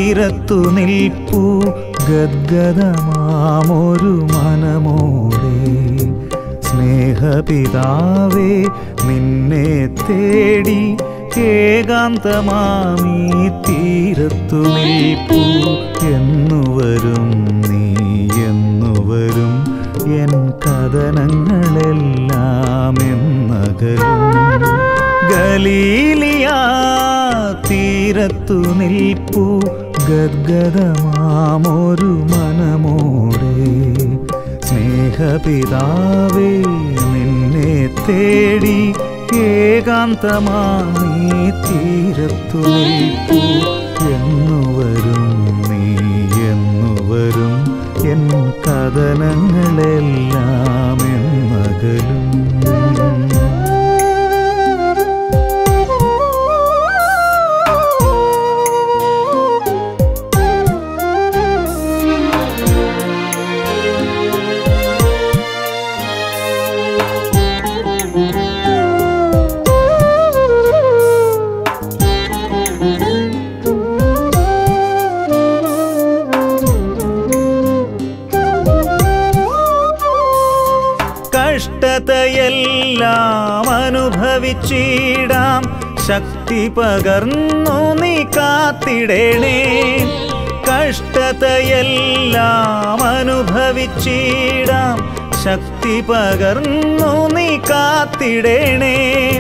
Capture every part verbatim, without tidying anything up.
തീരത്തു നിൽപ്പൂ ഗദ്ഗദമാമൊരു മനമോടെ സ്നേഹപിതാവേ നിന്നെ തേടി ഏകാന്തമാമീ തീരത്തു നിൽപ്പൂ എന്നുവരും നീ എന്നുവരും എൻ കഥനങ്ങളെല്ലാം എന്നകലും ഗലീലിയാ തീരത്തു നിൽപ്പൂ ഗദ്ഗദമാമൊരു മനമോടെ സ്നേഹപിതാവേ നിന്നെ തേടി ഏകാന്തമാമീ തീരത്തു നിൽപ്പൂ എന്നുവരും നീ എന്നുവരും എൻ കഥനങ്ങളെല്ലാം എന്നകലും കഷ്ടതയെല്ലാം അനുഭവിച്ചിടാം ശക്തി പകർന്നു നീ കാത്തിടണേ കഷ്ടതയെല്ലാം അനുഭവിച്ചിടാം ശക്തി പകർന്നു നീ കാത്തിടണേ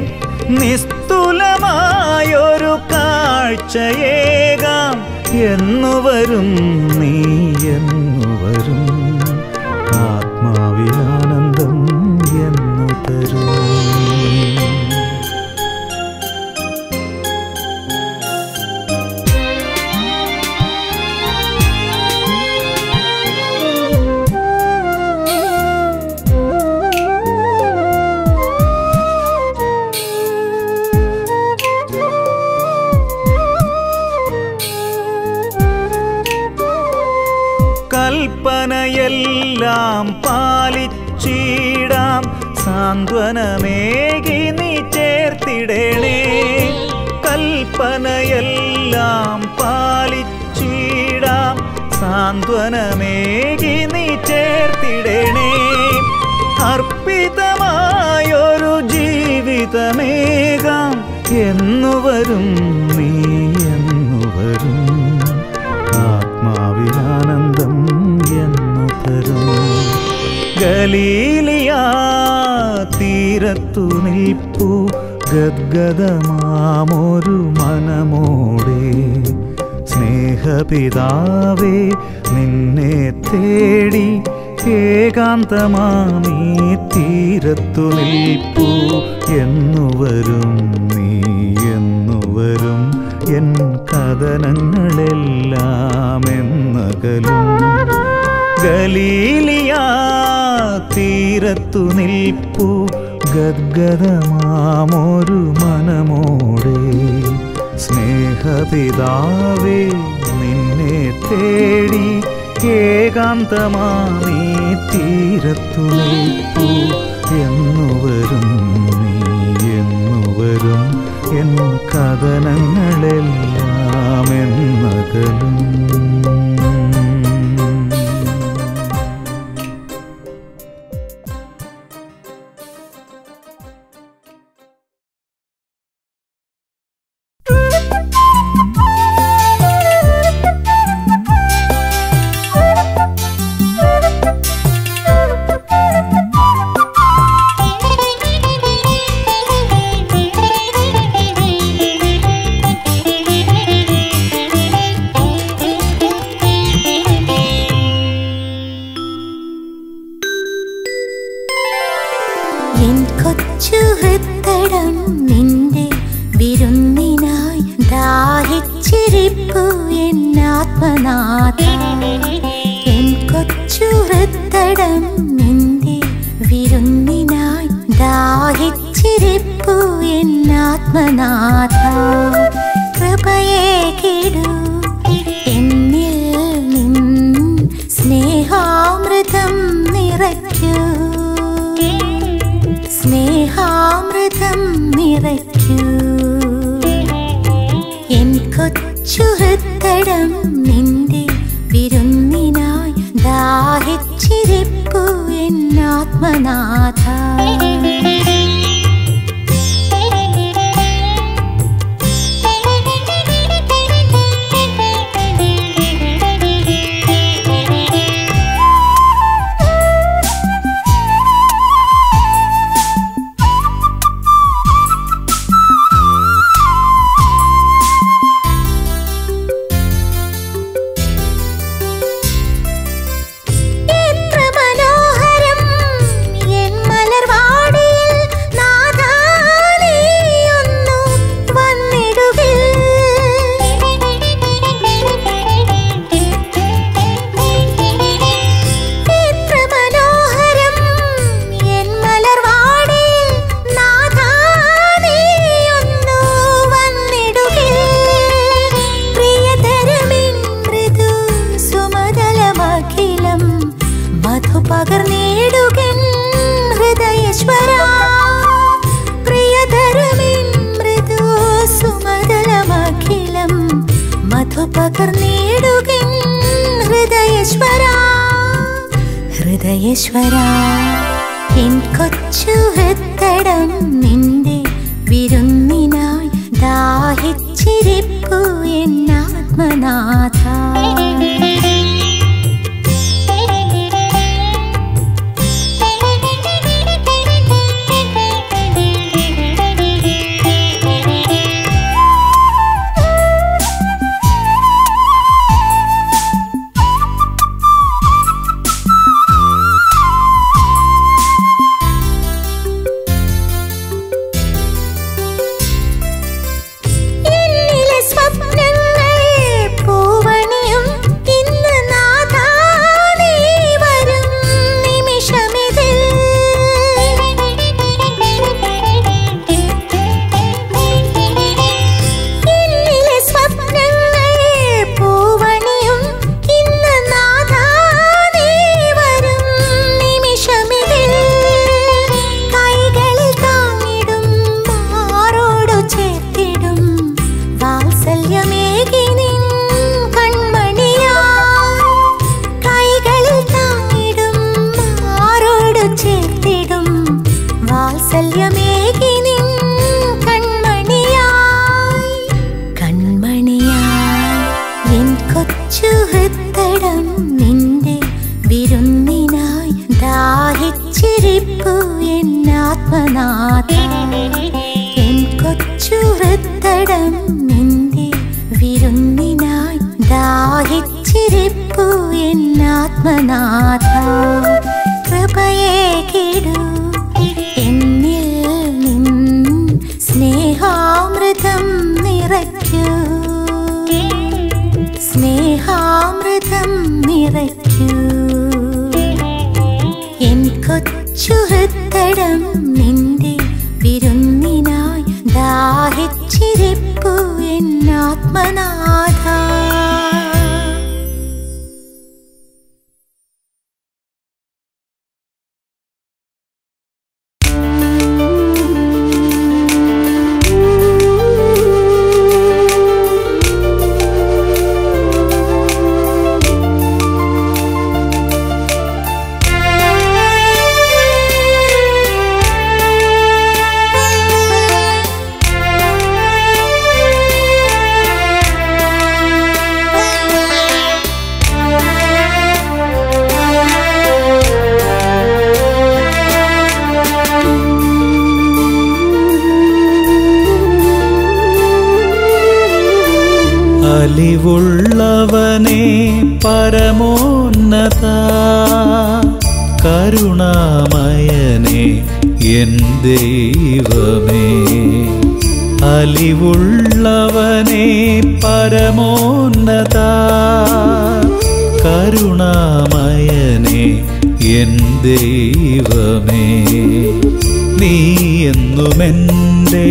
നിസ്തുലമായൊരു കാഴ്ചയേകാം എന്നുവരും നീ എന്നുവരും ആത്മാവിലാനന്ദം എന്നു തരും കൽപ്പനയെല്ലാം പാലിച്ചിടാം സാന്ത്വനമേകി നീ ചേർത്തിടണേ കൽപ്പനയെല്ലാം പാലിച്ചിടാം സാന്ത്വനമേകി നീ ചേർത്തിടണേ അർപ്പിതമായൊരു ജീവിതമേകാം എന്നുവരും നീ എന്നുവരും ആത്മാവിലാനന്ദം എന്നു തരും ഗലീലിയാ തീരത്തു നിൽപ്പൂ ഗദ്ഗദമാമൊരു മനമോടെ സ്നേഹപിതാവേ നിന്നെ തേടി ഏകാന്തമാമീ തീരത്തു നിൽപ്പൂ എന്നുവരും നീ എന്നുവരും എൻ കഥനങ്ങളെല്ലാം എന്നകലും ഗലീലിയാ തീരത്തു നിൽപ്പൂ ഗദ്ഗദമാമൊരു മനമോടെ സ്നേഹപിതാവേ നിന്നെ തേടി ഏകാന്തമാമീ തീരത്തു നിൽപ്പൂ എന്നുവരും നീ എന്നുവരും എൻ കഥനങ്ങളെല്ലാം എന്നകലും സ്നേഹാമൃതം നിറയ്ക്കൂ എൻ കൊച്ചു ഹൃദയം എന്നാത്മനാഥ. ഹൃദയേശ്വരാ, എൻ കൊച്ചു ഹൃത്തടം നിന്റെ വിരുന്നിനായി ദാഹിച്ചിരിപ്പു എന്നാത്മനാഥ. കൃപയേകിടൂ എന്നിൽ നിൻ സ്നേഹാമൃതം നിറയ്ക്കൂ, സ്നേഹാമൃതം നിറയ്ക്കൂ. എൻ കൊച്ചു ഹൃത്തടം നിന്റെ വിരുന്നിനായി ദാഹിച്ചിരിപ്പു എന്നാത്മനാഥ. അലിവുള്ളവനേ പരമോന്നത, കരുണാമയനേ എൻ ദൈവമേ. അലിവുള്ളവനേ പരമോന്നത, കരുണാമയനേ എൻ ദൈവമേ. നീ എന്നുമെൻ്റെ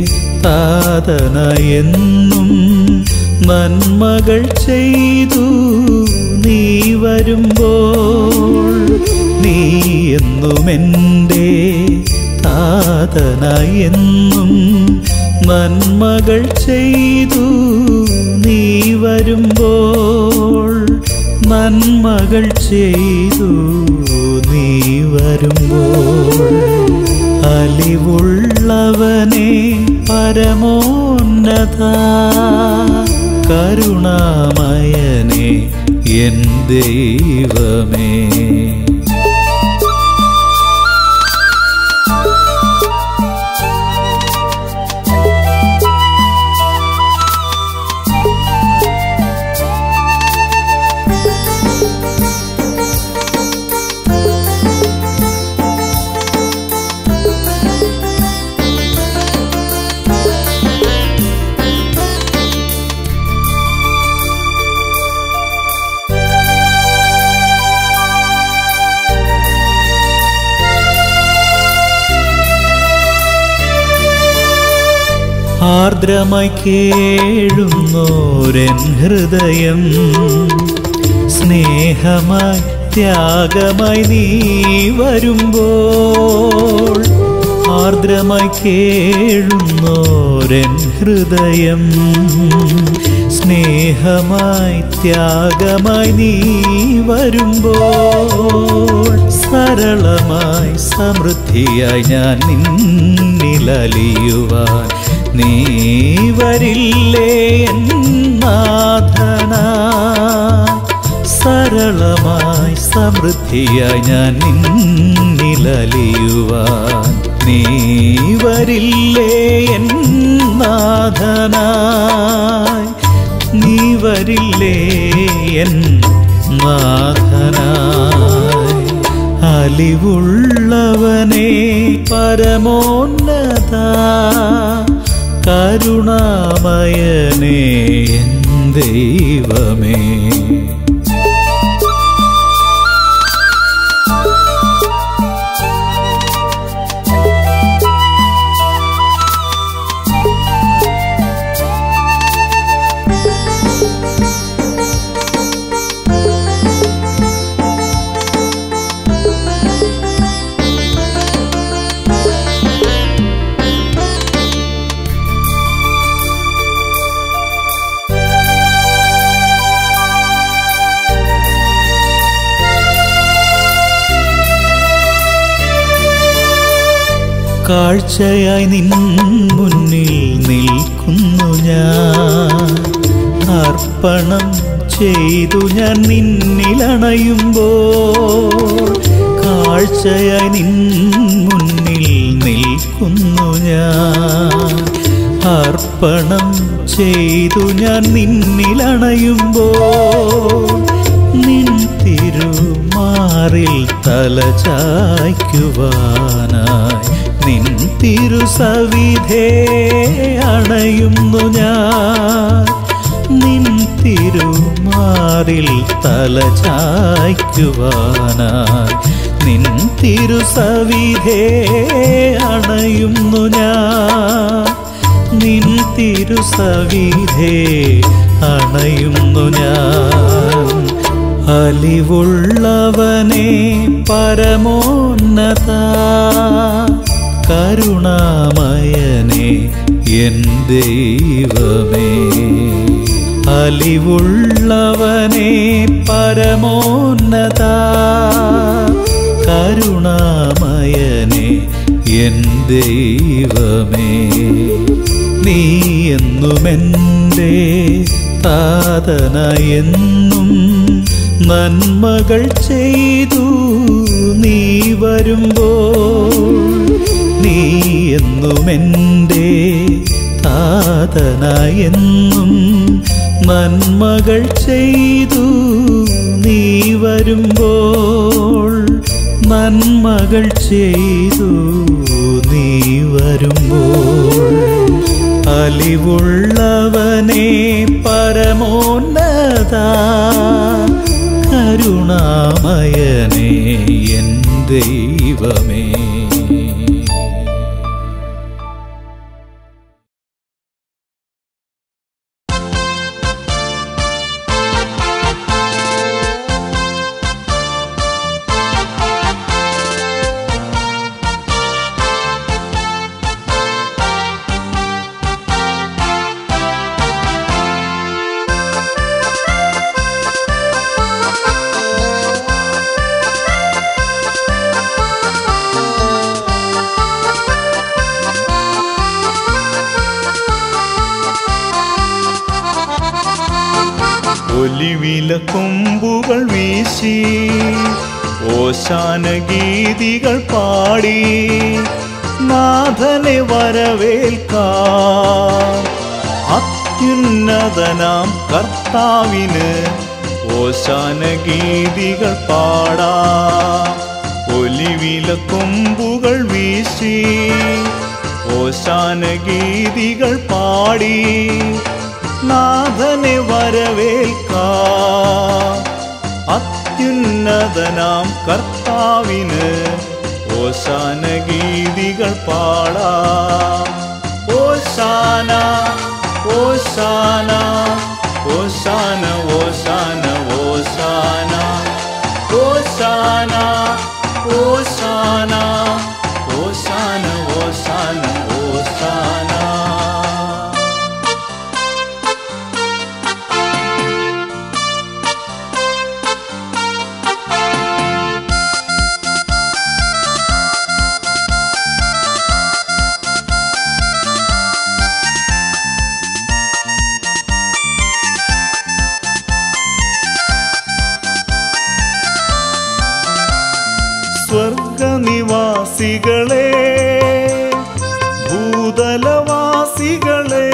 താതനയെന്നും നന്മകൾ ചെയ്തു നീ വരുമ്പോൾ, നീ എന്നുമെൻ്റെ താതനയെന്നും നന്മകൾ ചെയ്തു നീ വരുമ്പോൾ, നന്മകൾ ചെയ്തു നീ വരുമ്പോൾ അലിവുള്ളവനെ പരമോന്നത കരുണാമയനെ എൻ ദൈവമേ ആർദ്രമായി കേഴുന്നോരൻ ഹൃദയം സ്നേഹമായി ത്യാഗമായി നീ വരുമ്പോൾ ആർദ്രമായി കേഴുന്നോരൻ ഹൃദയം സ്നേഹമായി ത്യാഗമായി നീ വരുമ്പോൾ സരളമായി സമൃദ്ധിയായി ഞാൻ നിന്നിലലിയുവാൻ നീ വരില്ലേ നാഥനായി സരളമായി സമൃദ്ധിയായി ഞാൻ നിന്നിലലിയുവാൻ നീ വരില്ലേ നാഥനായി നീ വരില്ലേ നാഥനായി അലിവുള്ളവനെ പരമോന്നത കരുണാമയനേ എൻ ദൈവമേ കാഴ്ചയായി നിൻ മുന്നിൽ നിൽക്കുന്നു ഞാൻ അർപ്പണം ചെയ്തു ഞാൻ നിന്നിലണയുമ്പോൾ കാഴ്ചയായി നിൻ മുന്നിൽ നിൽക്കുന്നു ഞാൻ അർപ്പണം ചെയ്തു ഞാൻ നിന്നിലണയുമ്പോൾ നിൻ തിരുമാറിൽ തല ചായ്ക്കുവാനായി നിൻ തിരുസവിധേ അണയുന്നു ഞാൻ നിൻ തിരുമാറിൽ തല ചായ്ക്കുവാനായി നിൻ തിരുസവിധേ അണയുന്നു ഞാൻ നിൻ തിരുസവിധേ അണയുന്നു ഞാൻ അലിവുള്ളവനെ പരമോന്നത കരുണാമയനേ എൻ ദൈവമേ അലിവുള്ളവനെ പരമോന്നത കരുണാമയനേ എൻ ദൈവമേ നീ എന്നുമെൻ്റെ താതനായെന്നും നന്മകൾ ചെയ്തു നീ വരുമ്പോൾ നീ എന്നുമെൻ്റെ താതനായെന്നും നന്മകൾ ചെയ്തു നീ വരുമ്പോൾ നന്മകൾ ചെയ്തു നീ വരുമ്പോൾ അലിവുള്ളവനെ പരമോന്നത കരുണാമയനേ എൻ ദൈവമേ ഒലിവില കൊമ്പുകൾ വീശി ഓശാന ഗീതികൾ പാടി നാഥനെ വരവേൽക്കാം. അത്യുന്നതനാം കർത്താവിന് ഓശാന ഗീതികൾ പാടാം. ഒലിവില കൊമ്പുകൾ വീശി ഓശാന ഗീതികൾ പാടി നാഥനെ വരവേൽക്കാം. അത്യുന്നതനാം കർത്താവിന് ഓശാന ഗീതികൾ പാടാം. ഓശാന ഓശാന ഓശാന ഓശാന ഓശാന ഓശാന ഓശാന ഓശാന ഓശാന ഓശാന. സ്വർഗനിവാസികളെ ഭൂതലവാസികളെ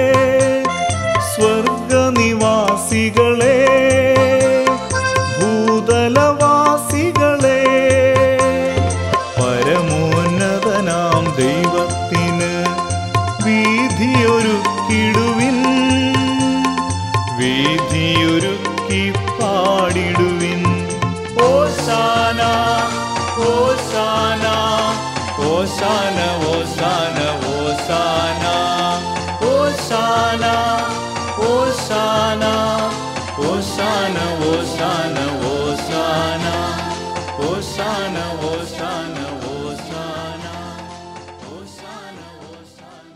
സ്വർഗനിവാസികളെ ഭൂതലവാസികളെ പരമോന്നതനാം ദൈവത്തിന് വീഥിയൊരുക്കിടുവിൻ. വീഥിയൊരുക്കി പാടിടുവിൻ. ഓശാന ഓശാന ഓശാന ഓശാന ഓശാന ഓശാന ഓശാന ഓശാന ഓശാന ഓശാന ഓശാന ഓശാന ഓശാന ഓശാന ഓശാന.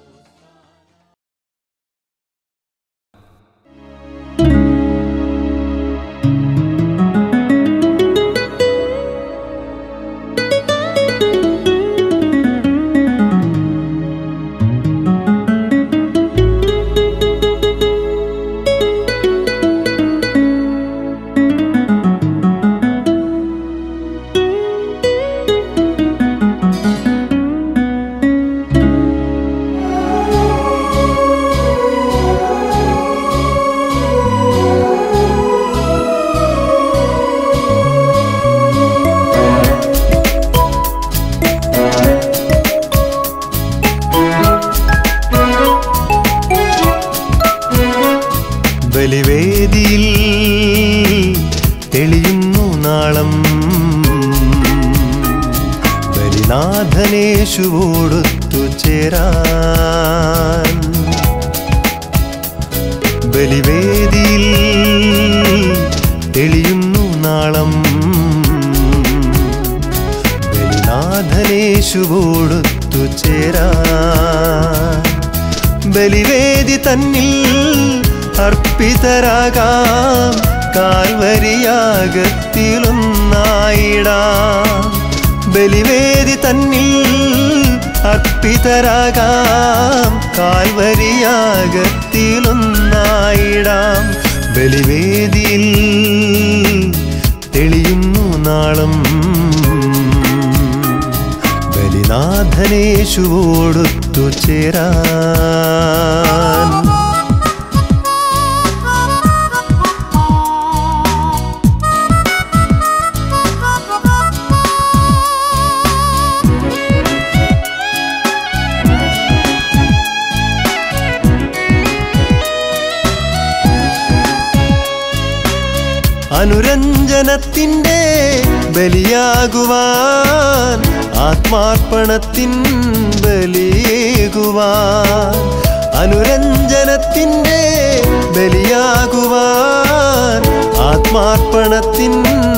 ബലിവേദിയിൽ തെളിയുന്നു നാളം ബലിനാഥനേശുവോടൊത്തു ചേരാൻ. ബലിവേദിയിൽ തെളിയുന്നു നാളം ബലിനാഥനേശുവോടൊത്തു ചേരാൻ. ബലിവേദി തന്നിൽ അർപ്പിതരാകാം കാൽവരിയാഗത്തിലൊന്നായിടാം. ബലിവേദി തന്നിൽ അർപ്പിതരാകാം കാൽവരിയാഗത്തിലൊന്നായിടാം. ബലിവേദിയിൽ തെളിയുന്നു നാളം ബലിനാഥനേശുവോടൊത്തു ചേരാൻ. അനുരഞ്ജനത്തിൻ്റെ ബലിയാകുവാൻ ആത്മാർപ്പണത്തിൻ ബലിയേകുവാൻ. അനുരഞ്ജനത്തിൻ്റെ ബലിയാകുവാൻ ആത്മാർപ്പണത്തിൻ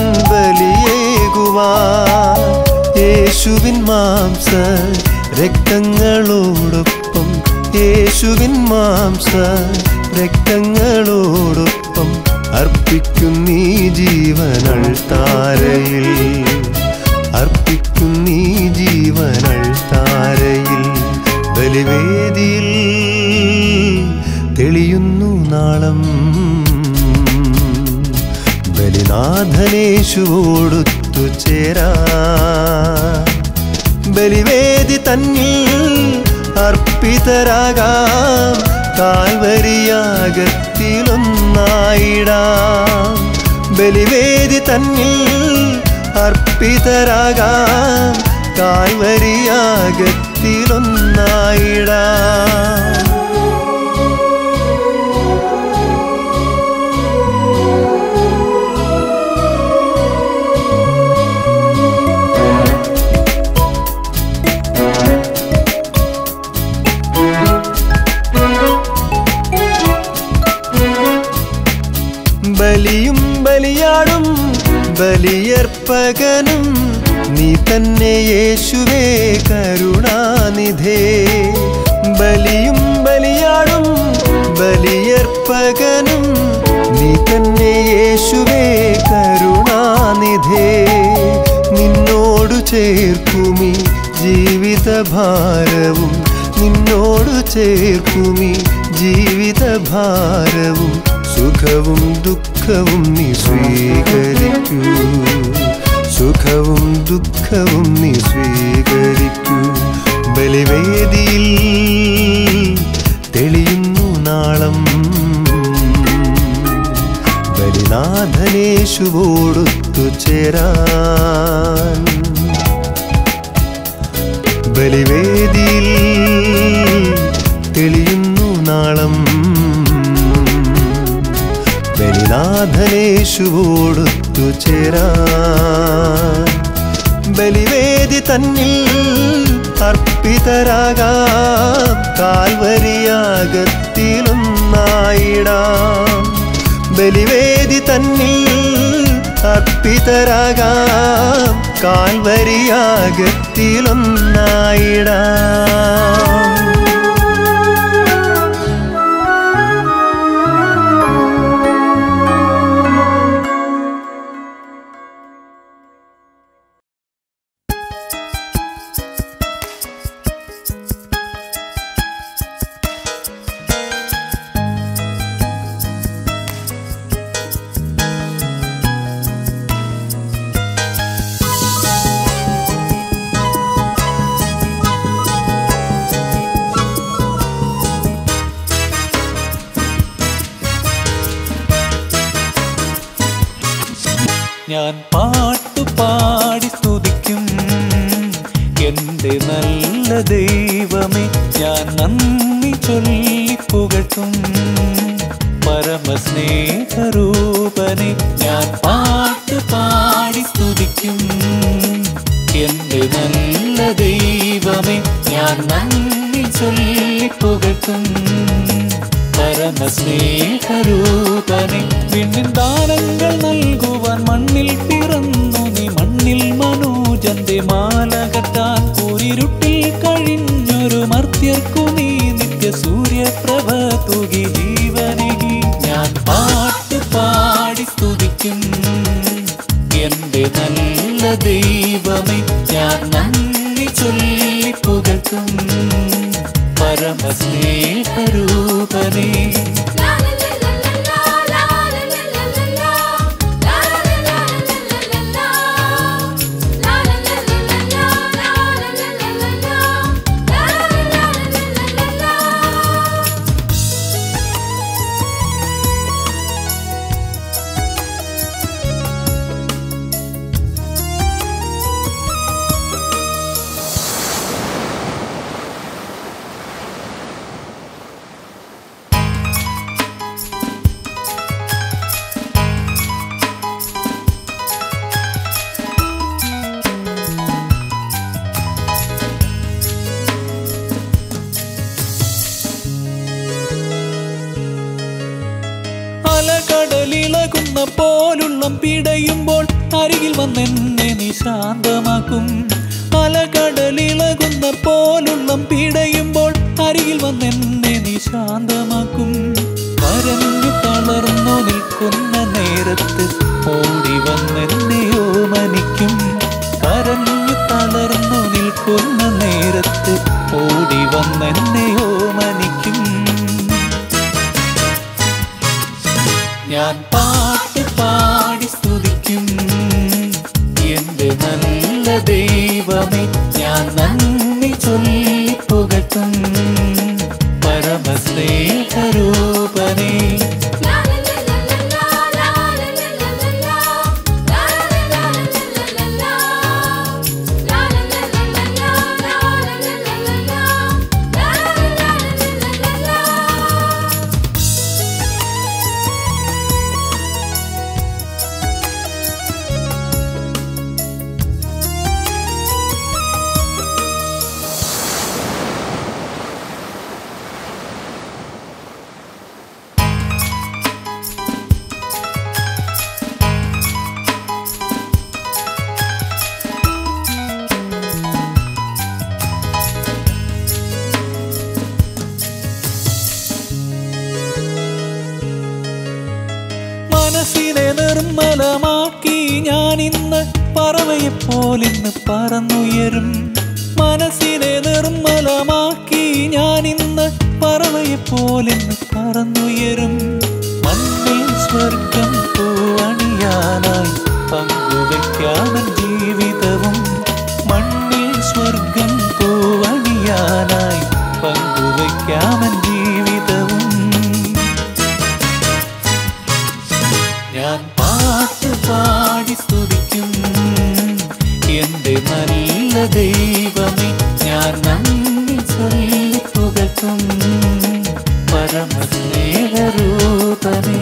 ബലിയേകുവാൻ. യേശുവിൻ മാംസ രക്തങ്ങളോടൊപ്പം യേശുവിൻ മാംസ രക്തങ്ങളോടൊപ്പം അർപ്പിക്കുന്നീ ജീവനൾ താരയിൽ അർപ്പിക്കുന്നീ ജീവനൾ താരയിൽ. ബലിവേദിയിൽ തെളിയുന്നു നാളം നാഥനേശുവോടൊത്തു ചേരാ ബലിവേദി തന്നിൽ അർപ്പിതരാകാം കാൽവരിയാഗത്തിലൊന്നായിടാം ബലിവേദി തന്നിൽ അർപ്പിതരാകാം കാൽവരിയാഗത്തിലൊന്നായിടാം ബലിയും ബലിയാടും ബലിയർപ്പകനും നീ തന്നെ യേശുവേ കരുണാനിധേ ബലിയും ബലിയാടും ബലിയർപ്പകനും നീ തന്നെ യേശുവേ കരുണാനിധേ നിന്നോടു ചേർക്കുമി ജീവിതഭാരവും നിന്നോടു ചേർക്കുമി ജീവിതഭാരവും സുഖവും ദുഃഖവും നീ സ്വീകരിക്കൂ സുഖവും ദുഃഖവും നീ സ്വീകരിക്കൂ ബലിവേദിയിൽ തെളിയുന്നു നാളം ബലിനാഥനേശുവോടൊത്തു ചേരാൻ ബലിവേദിയിൽ തെളിയുന്നു നാളം ബലിനാഥനേശുവോടൊത്തു ചേരാൻ ബലിവേദി തന്നിൽ അർപ്പിതരാകാം കാൽവരിയാഗത്തിലൊന്നായിടാം ബലിവേദി തന്നിൽ അർപ്പിതരാകാം കാൽവരിയാഗത്തിലൊന്നായിടാം ഞാൻ പാട്ടുപാടി സ്തുതിക്കും എൻ്റെ നല്ല ദൈവമേ ഞാൻ നന്ദി ചൊല്ലി പുകഴ്ത്തും പരമസ്നേഹരൂപനെ ഞാൻ പാട്ടുപാടി സ്തുതിക്കും എൻ്റെ നല്ല ദൈവമേ ഞാൻ നന്ദി ചൊല്ലി പുകഴ്ത്തും പരമസ്നേഹരൂപനെ പിന്നിൻ ദാനങ്ങൾ നൽകുവാൻ മണ്ണിൽ പിറന്നു നീ മണ്ണിൽ മനോജന്റെ മാലകത്താൻ കൂരിരുട്ടിൽ കഴിഞ്ഞൊരു മർത്യർക്കു നീ നിത്യ സൂര്യപ്രഭ തുകി ജീവനേകി ഞാൻ പാട്ട് പാടി സ്തുതിക്കും എൻ്റെ നല്ല ദൈവമേ ഞാൻ നന്ദി ചൊല്ലി പുകഴ്ത്തും പരമസ്നേഹരൂപനെ അലകടലിളകുന്ന പോലുള്ളം പിടയുമ്പോൾ അരികിൽ വന്നെന്നെ നീ ശാന്തമാക്കും അലകടലിളകുന്ന പോലുള്ളം പിടയുമ്പോൾ അരികിൽ വന്നെന്നെ നീ ശാന്തമാക്കും കരഞ്ഞു തളർന്നു നിൽക്കുന്ന നേരത്ത് ഓടി വന്നെന്നെ ഓമനിക്കും കരഞ്ഞു തളർന്നു നിൽക്കുന്ന നേരത്ത് ഓടി വന്നെന്നെ ഓമനിക്കും ഞാൻ പാട്ട് പാട്ട് പാടി സ്തുതിക്കും എന്റെ നല്ല ദൈവമേ ഞാൻ നന്ദി ചൊല്ലി പുകഴ്ത്തും പരമസ്നേഹരൂപനേ മനസ്സിനെ നിർമ്മലമാക്കി ഞാനിന്ന് പറവയെപ്പോലിന്ന് പറന്നുയരും മനസ്സിനെ നിർമ്മലമാക്കി ഞാനിന്ന് പറവയെപ്പോലിന്ന് പറന്നുയരും മണ്ണിൽ സ്വർഗം പൂവണിയാനായി പങ്കുവയ്ക്കാമൻ ജീവിതവും മണ്ണിൽ സ്വർഗം പൂവണിയാനായി പങ്കുവയ്ക്കാമൻ ജീവിതവും ഞാൻ പാട്ട് പാടി സ്തുതിക്കും എന്റെ നല്ല ദൈവമേ ഞാൻ നന്ദി ചൊല്ലി പുകഴ്ത്തും പരമസ്നേഹരൂപനേ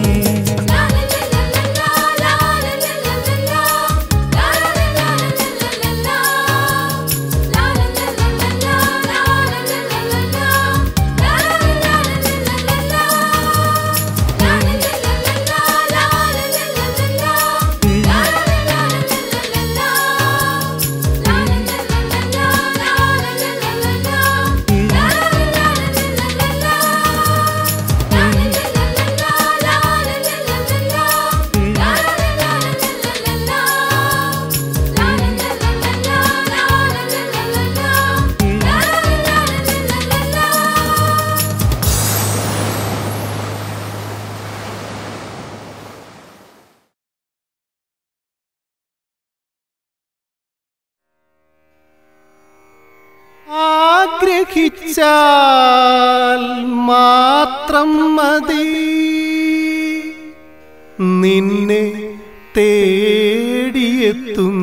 ആഗ്രഹിച്ചാൽ മാത്രം മതി നിന്നെ തേടിയെത്തും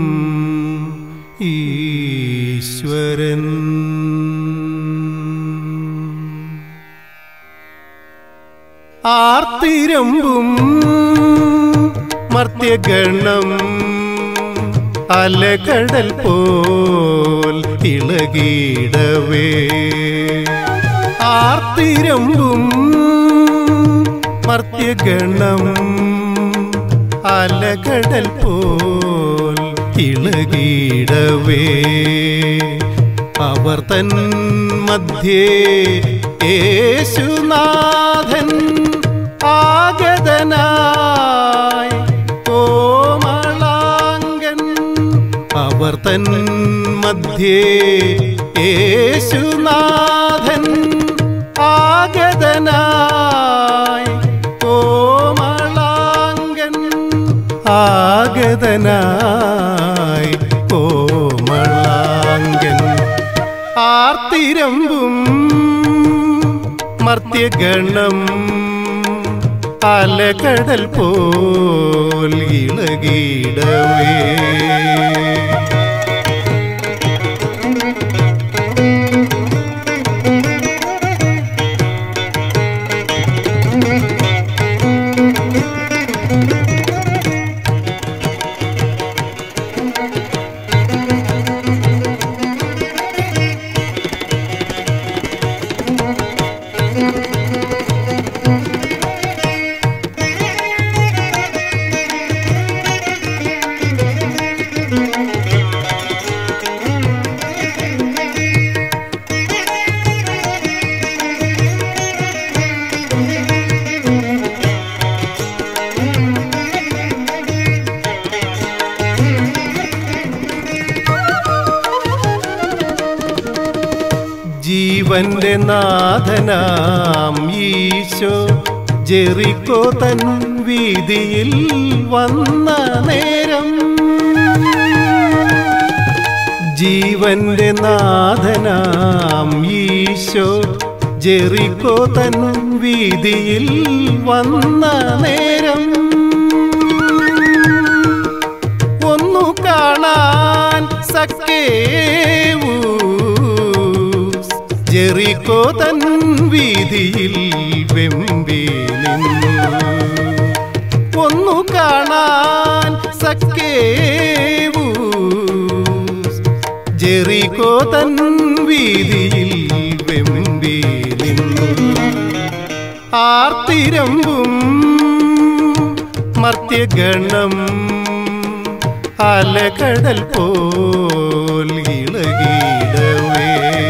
ഈശ്വരൻ ആർത്തിരമ്പും മർത്യഗണം അലകടൽ പോൽ ഇളകിടവേ ആർത്തിരമ്പും മർത്യഗണം അലകടൽ പോൽ ഇളകിടവേ അവർ തൻ മധ്യേ യേശുനാഥൻ ആഗതനായി കോമളാംഗൻ അവർ തൻ മധ്യേ യേശുനാഥൻ ആഗതനായി കോമളാംഗൻ ആഗതനായി കോമളാംഗൻ ആർത്തിരമ്പും മർത്യഗണം അലകടൽ പോൽ ഇളകിടവേ ജീവന്റെ നാഥനാം ഈശോ ജെറിക്കോ തൻ വീതിയിൽ വന്ന നേരം ജീവന്റെ നാഥനാം ഈശോ ജെറിക്കോ തൻ വീതിയിൽ വന്ന നേരം ഒന്നു കാണാൻ സക്കേവൂസ് ജെറിക്കോ തൻ വീതിയിൽ വെമ്പി നിന്നു ഒന്നു കാണാൻ സക്കേവൂസ് ജെറിക്കോ തൻ വീതിയിൽ വെമ്പി നിന്നു ആർത്തിരമ്പും മർത്യഗണം അലകടൽ പോൽ ഇളകിടവേ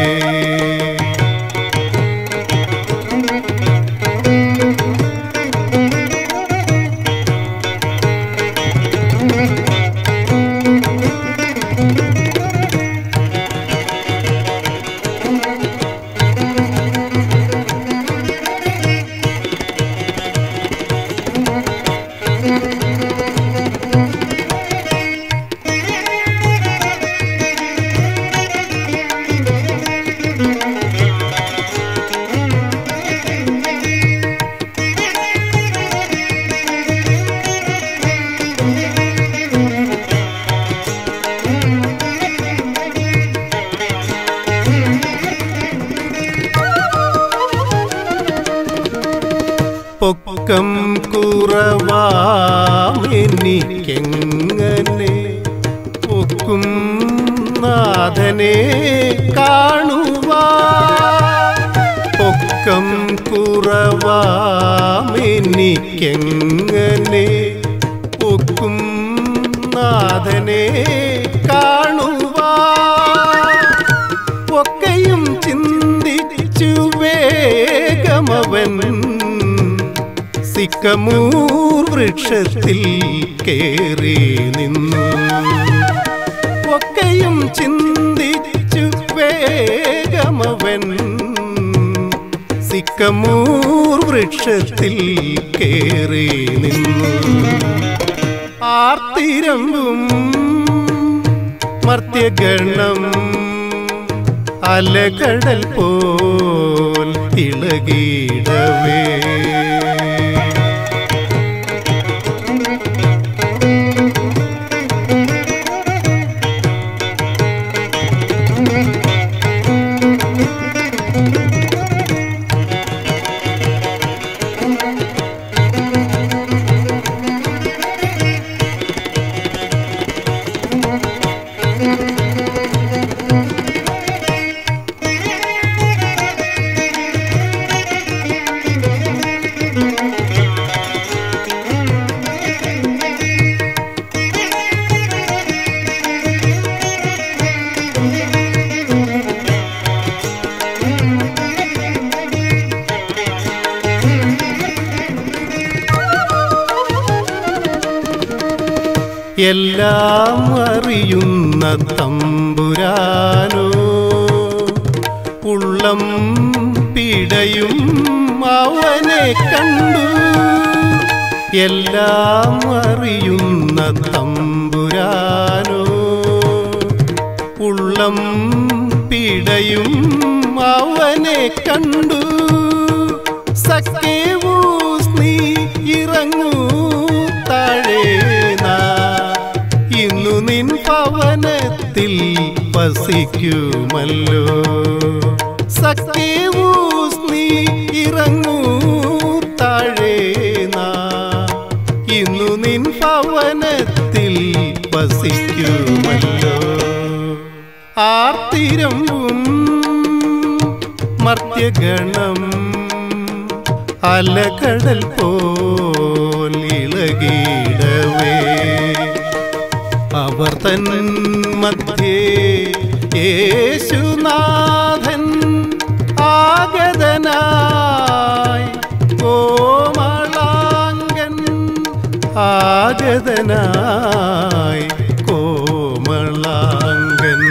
പൊക്കം കുറവാമെനിക്കെങ്ങനെ പൊക്കും നാഥനെ കാണുവാൻ പൊക്കം കുറവാമെനിക്കെങ്ങനെ പൊക്കും നാഥനെ കാണുവാൻ ഒക്കെയും ചിന്തിച്ചു വേഗമവൻ സിക്കമൂർ വൃക്ഷത്തിൽ കേറി നിന്നു ഒക്കെയും ചിന്തിച്ചു വേഗമവൻ സിക്കമൂർ വൃക്ഷത്തിൽ കേറി നിന്നു ആർത്തിരമ്പും മർത്യഗണം അലകടൽ പോൽ ഇളകിടവേ എല്ലാം അറിയുന്ന തമ്പുരാനോ ഉള്ളം പിടയും അവനെ കണ്ടു എല്ലാം അറിയുന്ന തമ്പുരാനോ ഉള്ളം പിടയും അവനെ കണ്ടു സക്കേവൂസ് നീ ഇറങ്ങൂ താഴെ ഇന്നു നിൻ ഭവനത്തിൽ വസിക്കുമല്ലോ സക്കേവൂസ് നീ ഇറങ്ങൂ താഴെ ഇന്നു നിൻ ഭവനത്തിൽ വസിക്കുമല്ലോ ആർത്തിരമ്പും മർത്യഗണം അലകടൽ പോൽ ഇളകിടവേ അവർ തൻ മധ്യേ യേശുനാഥൻ ആഗതനായി കോമളാംഗൻ ആഗതനായി കോമളാംഗൻ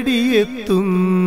തേടിയെത്തും